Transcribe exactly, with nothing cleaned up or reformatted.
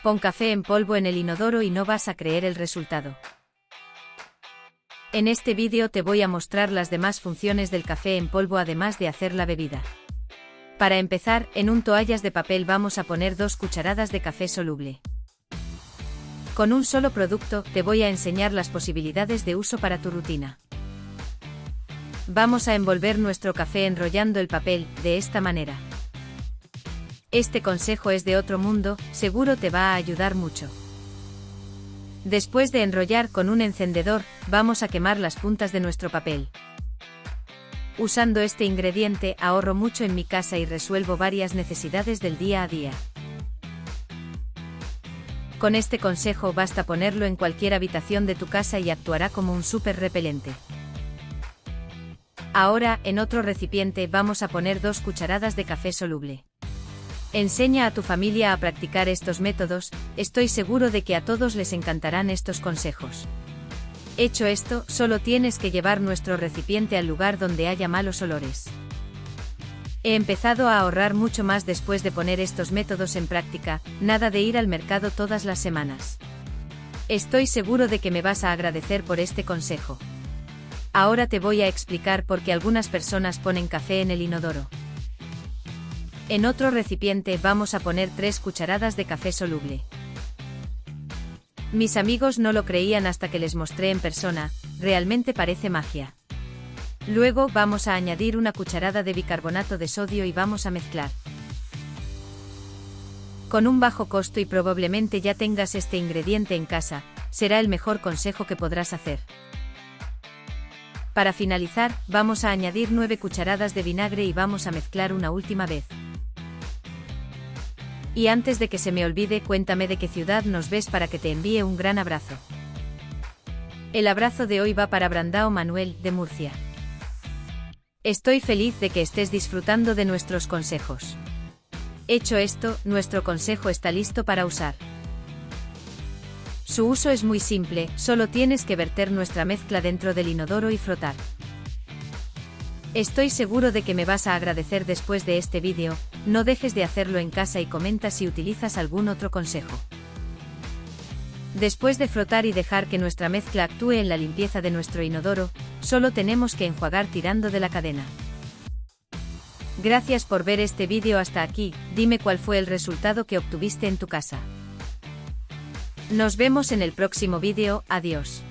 Pon café en polvo en el inodoro y no vas a creer el resultado. En este vídeo te voy a mostrar las demás funciones del café en polvo además de hacer la bebida. Para empezar, en un toallas de papel vamos a poner dos cucharadas de café soluble. Con un solo producto te voy a enseñar las posibilidades de uso para tu rutina. Vamos a envolver nuestro café enrollando el papel, de esta manera. Este consejo es de otro mundo, seguro te va a ayudar mucho. Después de enrollar con un encendedor, vamos a quemar las puntas de nuestro papel. Usando este ingrediente ahorro mucho en mi casa y resuelvo varias necesidades del día a día. Con este consejo basta ponerlo en cualquier habitación de tu casa y actuará como un súper repelente. Ahora, en otro recipiente vamos a poner dos cucharadas de café soluble. Enseña a tu familia a practicar estos métodos, estoy seguro de que a todos les encantarán estos consejos. Hecho esto, solo tienes que llevar nuestro recipiente al lugar donde haya malos olores. He empezado a ahorrar mucho más después de poner estos métodos en práctica, nada de ir al mercado todas las semanas. Estoy seguro de que me vas a agradecer por este consejo. Ahora te voy a explicar por qué algunas personas ponen café en el inodoro. En otro recipiente vamos a poner tres cucharadas de café soluble. Mis amigos no lo creían hasta que les mostré en persona, realmente parece magia. Luego vamos a añadir una cucharada de bicarbonato de sodio y vamos a mezclar. Con un bajo costo y probablemente ya tengas este ingrediente en casa, será el mejor consejo que podrás hacer. Para finalizar, vamos a añadir nueve cucharadas de vinagre y vamos a mezclar una última vez. Y antes de que se me olvide, cuéntame de qué ciudad nos ves para que te envíe un gran abrazo. El abrazo de hoy va para Brandao Manuel, de Murcia. Estoy feliz de que estés disfrutando de nuestros consejos. Hecho esto, nuestro consejo está listo para usar. Su uso es muy simple, solo tienes que verter nuestra mezcla dentro del inodoro y frotar. Estoy seguro de que me vas a agradecer después de este vídeo, no dejes de hacerlo en casa y comenta si utilizas algún otro consejo. Después de frotar y dejar que nuestra mezcla actúe en la limpieza de nuestro inodoro, solo tenemos que enjuagar tirando de la cadena. Gracias por ver este vídeo hasta aquí, dime cuál fue el resultado que obtuviste en tu casa. Nos vemos en el próximo vídeo, adiós.